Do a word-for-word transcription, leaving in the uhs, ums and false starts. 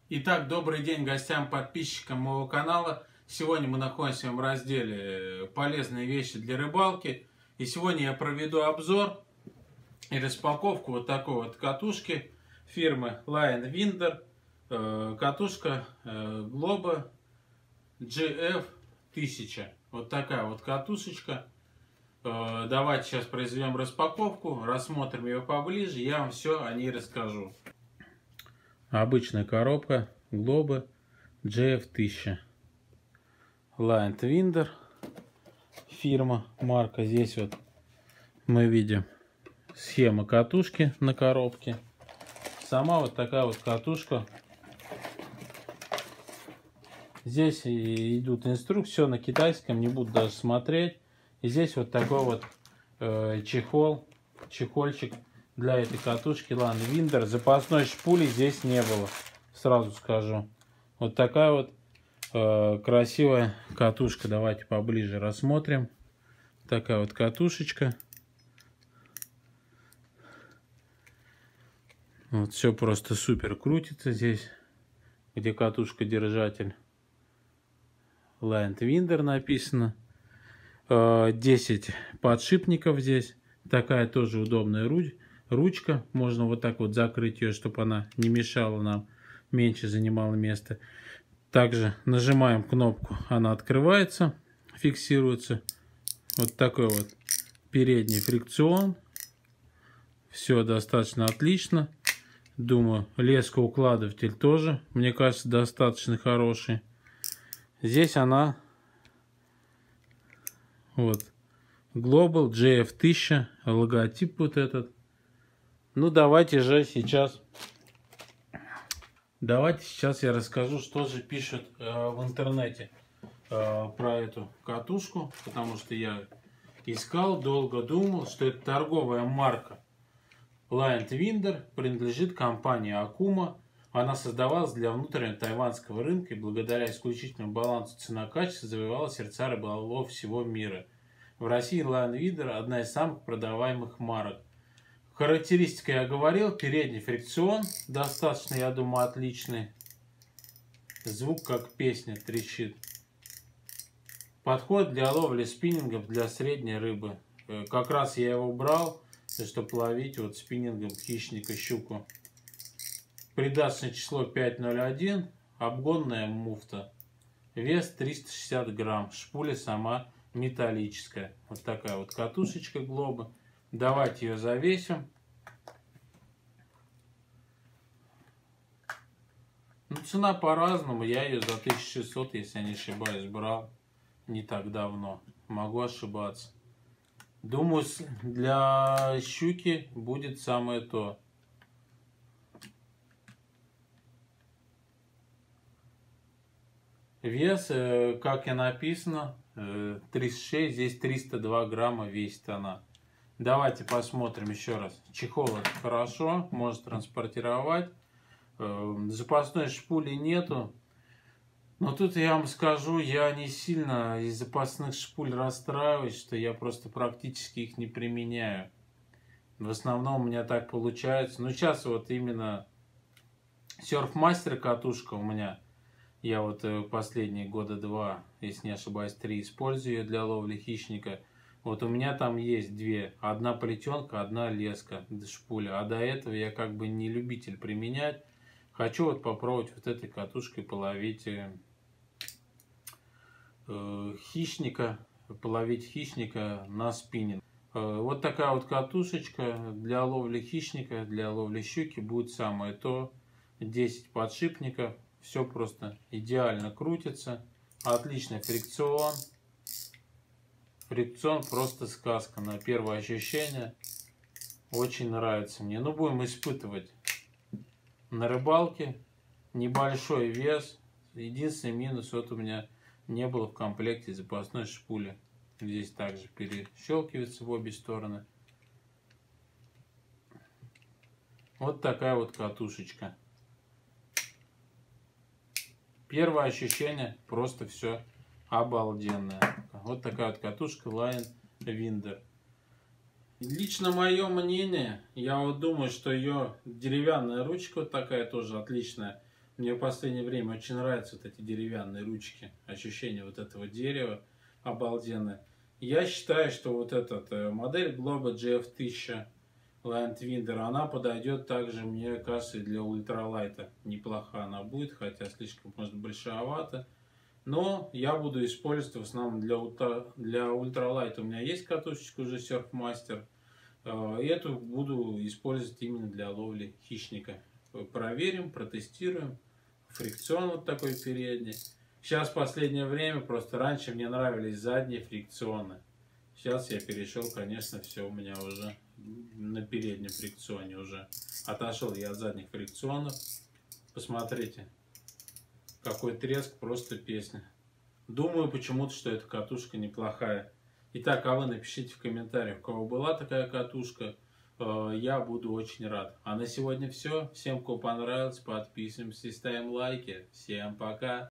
Итак, добрый день гостям, подписчикам моего канала. Сегодня мы находимся в разделе «Полезные вещи для рыбалки». И сегодня я проведу обзор и распаковку вот такой вот катушки фирмы Line Winder. Катушка Globo джи эф тысяча. Вот такая вот катушечка. Давайте сейчас произведем распаковку, рассмотрим ее поближе, я вам все о ней расскажу. Обычная коробка Globo джи эф тысяча. Line Winder фирма, марка. Здесь вот мы видим схема катушки на коробке. Сама вот такая вот катушка. Здесь идут инструкции, все на китайском, не буду даже смотреть. И здесь вот такой вот э, чехол, чехольчик для этой катушки Line Winder. Запасной шпули здесь не было, сразу скажу. Вот такая вот э, красивая катушка. Давайте поближе рассмотрим. Такая вот катушечка. Вот все просто супер крутится здесь, где катушка-держатель. Line Winder написано. десять подшипников здесь. Такая тоже удобная руч ручка. Можно вот так вот закрыть ее, чтобы она не мешала нам, меньше занимала место. Также нажимаем кнопку, она открывается, фиксируется. Вот такой вот передний фрикцион. Все достаточно отлично. Думаю, лескоукладыватель тоже, мне кажется, достаточно хороший. Здесь она вот Globo джи эф тысяча, логотип вот этот. Ну давайте же сейчас давайте сейчас я расскажу, что же пишут э, в интернете э, про эту катушку, потому что я искал, долго думал, что это торговая марка Line Winder, принадлежит компании Okuma. Она создавалась для внутреннего тайванского рынка и благодаря исключительному балансу цена-качество завоевала сердца рыболовов всего мира. В России Line Winder одна из самых продаваемых марок. Характеристика я говорил, передний фрикцион достаточно, я думаю, отличный. Звук как песня трещит. Подход для ловли спиннингов для средней рыбы. Как раз я его брал, чтобы ловить вот спиннингом хищника, щуку. Придаточное число пять ноль один, обгонная муфта, вес триста шестьдесят грамм, шпуля сама металлическая. Вот такая вот катушечка Globo. Давайте ее завесим. Ну, цена по-разному, я ее за тысячу шестьсот, если я не ошибаюсь, брал не так давно. Могу ошибаться. Думаю, для щуки будет самое то. Вес, как и написано, тридцать шесть, здесь триста два грамма весит она. Давайте посмотрим еще раз. Чехол хорошо, может транспортировать. Запасной шпули нету. Но тут я вам скажу, я не сильно из запасных шпуль расстраиваюсь, что я просто практически их не применяю. В основном у меня так получается. Но сейчас вот именно Surfmaster катушка у меня. Я вот последние года два, если не ошибаюсь, три использую ее для ловли хищника. Вот у меня там есть две. Одна плетенка, одна леска, шпуля. А до этого я как бы не любитель применять. Хочу вот попробовать вот этой катушкой половить э, э, хищника, половить хищника на спиннинг. Э, вот такая вот катушечка для ловли хищника, для ловли щуки будет самое то. десять подшипников. Все просто идеально крутится. Отличный фрикцион. Фрикцион просто сказка. На первое ощущение очень нравится мне. Ну, будем испытывать на рыбалке. Небольшой вес. Единственный минус, вот у меня не было в комплекте запасной шпули. Здесь также перещелкивается в обе стороны. Вот такая вот катушечка. Первое ощущение просто все обалденное. Вот такая вот катушка Line Winder. Лично мое мнение, я вот думаю, что ее деревянная ручка вот такая тоже отличная. Мне в последнее время очень нравятся вот эти деревянные ручки. Ощущение вот этого дерева обалденное. Я считаю, что вот эта модель Globo джи эф тысяча Landwinder, она подойдет также, мне кажется, и для ультралайта. Неплохо она будет, хотя слишком, может, большевато. Но я буду использовать в основном для, для ультралайта. У меня есть катушечка уже Surfmaster. И эту буду использовать именно для ловли хищника. Проверим, протестируем. Фрикцион вот такой передний. Сейчас в последнее время, просто раньше мне нравились задние фрикционы. Сейчас я перешел, конечно, все у меня уже на переднем фрикционе уже. Отошел я от задних фрикционов. Посмотрите, какой треск, просто песня. Думаю почему-то, что эта катушка неплохая. Итак, а вы напишите в комментариях, у кого была такая катушка. Я буду очень рад. А на сегодня все. Всем, кому понравилось, подписываемся, ставим лайки. Всем пока.